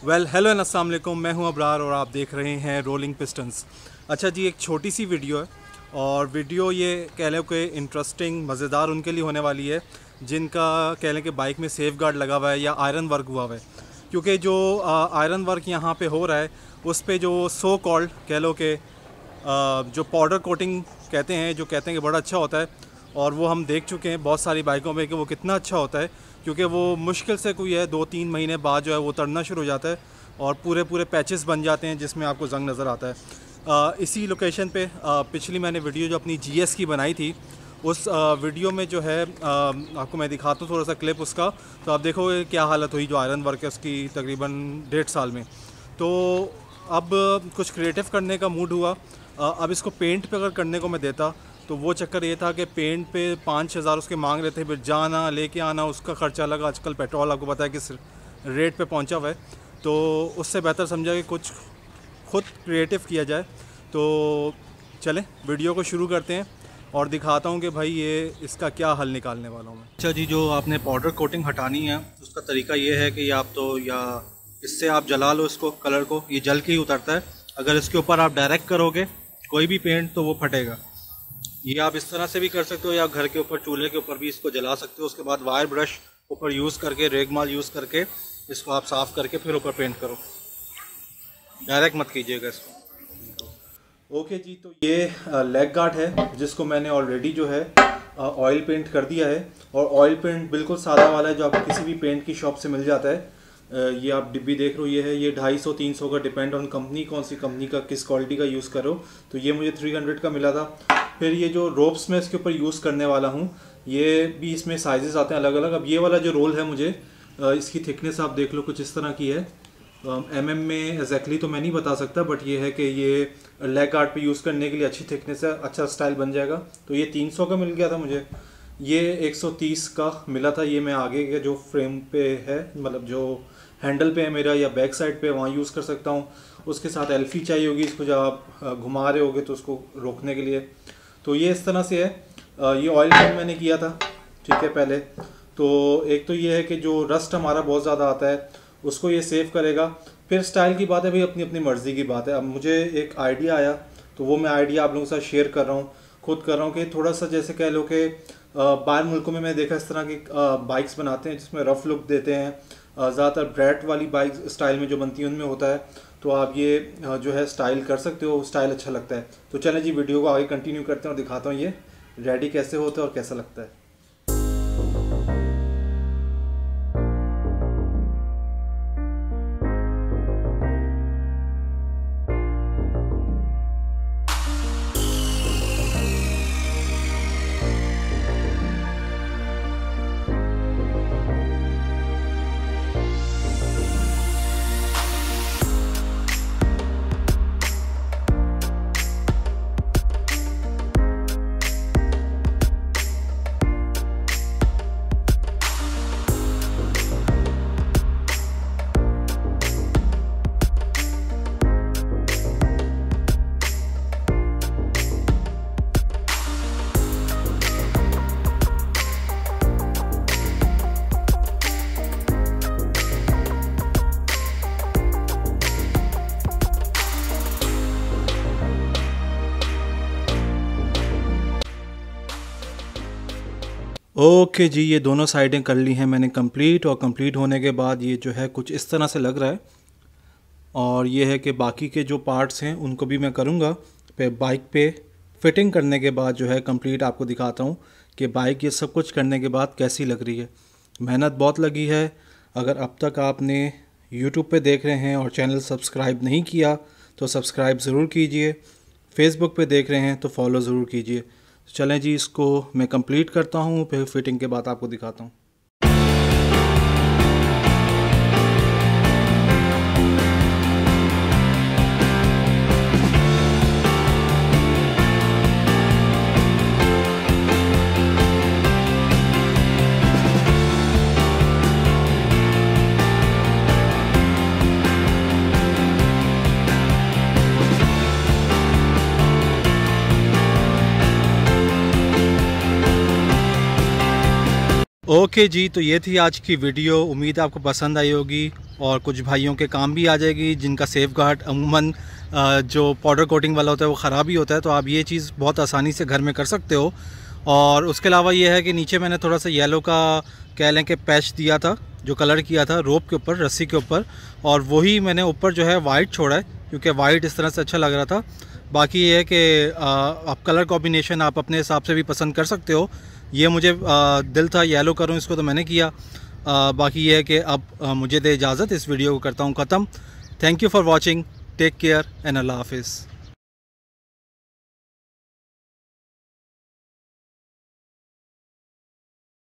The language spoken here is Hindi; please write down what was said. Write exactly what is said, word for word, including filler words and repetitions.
वेल हेलो एंड अस्सलाम वालेकुम, मैं हूं अबरार और आप देख रहे हैं रोलिंग पिस्टन्स। अच्छा जी, एक छोटी सी वीडियो है और वीडियो ये कह लें कि इंटरेस्टिंग मज़ेदार उनके लिए होने वाली है जिनका कह लें कि बाइक में सेफ गार्ड लगा हुआ है या आयरन वर्क हुआ हुआ है। क्योंकि जो आयरन वर्क यहाँ पे हो रहा है उस पे जो सो कॉल्ड कह लो कि जो पाउडर कोटिंग कहते हैं, जो कहते हैं कि बड़ा अच्छा होता है, और वो हम देख चुके हैं बहुत सारी बाइकों में कि वो कितना अच्छा होता है। क्योंकि वो मुश्किल से कोई है दो तीन महीने बाद जो है वो उतरना शुरू हो जाता है और पूरे पूरे पैचेस बन जाते हैं जिसमें आपको जंग नज़र आता है। आ, इसी लोकेशन पे आ, पिछली मैंने वीडियो जो अपनी जीएस की बनाई थी उस आ, वीडियो में जो है आ, आपको मैं दिखाता हूँ थोड़ा सा क्लिप उसका, तो आप देखोगे क्या हालत हुई जो आयरन वर्क है उसकी तकरीबन डेढ़ साल में। तो अब कुछ क्रिएटिव करने का मूड हुआ। आ, अब इसको पेंट पे अगर करने को मैं देता तो वो चक्कर ये था कि पेंट पे पाँच हज़ार उसके मांग रहे थे, फिर जाना लेके आना उसका ख़र्चा लगा। आजकल पेट्रोल आपको पता है किस रेट पे पहुंचा हुआ है, तो उससे बेहतर समझा कि कुछ खुद क्रिएटिव किया जाए। तो चलें वीडियो को शुरू करते हैं और दिखाता हूं कि भाई ये इसका क्या हल निकालने वाला हूं मैं। अच्छा जी, जो आपने पाउडर कोटिंग हटानी है उसका तरीका ये है कि आप तो या इससे आप जला लो इसको, कलर को, ये जल के ही उतरता है। अगर इसके ऊपर आप डायरेक्ट करोगे कोई भी पेंट तो वो फटेगा। ये आप इस तरह से भी कर सकते हो या घर के ऊपर चूल्हे के ऊपर भी इसको जला सकते हो। उसके बाद वायर ब्रश ऊपर यूज़ करके, रेगमाल यूज़ करके इसको आप साफ़ करके फिर ऊपर पेंट करो, डायरेक्ट मत कीजिएगा इसको। ओके जी, तो ये लेग गार्ड है जिसको मैंने ऑलरेडी जो है ऑयल पेंट कर दिया है, और ऑयल पेंट बिल्कुल सादा वाला है जो आपको किसी भी पेंट की शॉप से मिल जाता है। ये आप डिब्बी देख रहे हो, ये है, ये ढाई सौ तीन सौ का, डिपेंड ऑन कंपनी, कौन सी कंपनी का किस क्वालिटी का यूज़ करो। तो ये मुझे थ्री हंड्रेड का मिला था। फिर ये जो रोप्स में इसके ऊपर यूज़ करने वाला हूँ, ये भी इसमें साइजेस आते हैं अलग अलग। अब ये वाला जो रोल है मुझे, इसकी थिकनेस आप देख लो कुछ इस तरह की है। एम एम में एग्जैक्टली तो मैं नहीं बता सकता, बट ये है कि ये लेग गार्ड पे यूज़ करने के लिए अच्छी थिकनेस है, अच्छा स्टाइल बन जाएगा। तो ये तीन सौ का मिल गया था मुझे, ये एक सौ तीस का मिला था। ये मैं आगे के जो फ्रेम पे है, मतलब जो हैंडल पे है मेरा या बैक साइड पे, वहाँ यूज़ कर सकता हूँ। उसके साथ एल्फी चाहिए होगी इसको, जब आप घुमा रहे होगे तो उसको रोकने के लिए। तो ये इस तरह से है। ये ऑयल पेंट मैंने किया था, ठीक है। पहले तो एक तो ये है कि जो रस्ट हमारा बहुत ज़्यादा आता है उसको ये सेव करेगा। फिर स्टाइल की बात है भाई, अपनी अपनी मर्ज़ी की बात है। अब मुझे एक आइडिया आया तो वो मैं आइडिया आप लोगों के साथ शेयर कर रहा हूँ, खुद कर रहा हूँ कि थोड़ा सा जैसे कह लो कि बाहर मुल्कों में मैं देखा इस तरह की बाइक्स बनाते हैं जिसमें रफ लुक देते हैं। ज़्यादातर ब्रैट वाली बाइक स्टाइल में जो बनती है उनमें होता है। तो आप ये जो है स्टाइल कर सकते हो, स्टाइल अच्छा लगता है। तो चलें जी, वीडियो को आगे कंटिन्यू करते हैं और दिखाता हूँ ये रेडी कैसे होता है और कैसा लगता है। ओके जी, ये दोनों साइडें कर ली हैं मैंने कंप्लीट, और कंप्लीट होने के बाद ये जो है कुछ इस तरह से लग रहा है। और ये है कि बाकी के जो पार्ट्स हैं उनको भी मैं करूँगा। पे बाइक पे फिटिंग करने के बाद जो है कंप्लीट आपको दिखाता हूँ कि बाइक ये सब कुछ करने के बाद कैसी लग रही है। मेहनत बहुत लगी है। अगर अब तक आपने यूट्यूब पे देख रहे हैं और चैनल सब्सक्राइब नहीं किया तो सब्सक्राइब ज़रूर कीजिए। फेसबुक पे देख रहे हैं तो फॉलो ज़रूर कीजिए। चलें जी, इसको मैं कंप्लीट करता हूँ, फिर फिटिंग के बाद आपको दिखाता हूँ। ओके जी, तो ये थी आज की वीडियो। उम्मीद है आपको पसंद आई होगी और कुछ भाइयों के काम भी आ जाएगी जिनका सेफ गार्ड अमूमन जो पाउडर कोटिंग वाला होता है वो ख़राब ही होता है, तो आप ये चीज़ बहुत आसानी से घर में कर सकते हो। और उसके अलावा ये है कि नीचे मैंने थोड़ा सा येलो का कह लें कि पैच दिया था, जो कलर किया था रोप के ऊपर, रस्सी के ऊपर, और वही मैंने ऊपर जो है वाइट छोड़ा है क्योंकि वाइट इस तरह से अच्छा लग रहा था। बाकी ये है कि आप कलर कॉम्बिनेशन आप अपने हिसाब से भी पसंद कर सकते हो। ये मुझे आ, दिल था येलो करूं इसको, तो मैंने किया। आ, बाकी ये है कि अब आ, मुझे दे इजाज़त, इस वीडियो को करता हूं ख़त्म। Thank you for watching, take care and अल्लाह हाफिज़।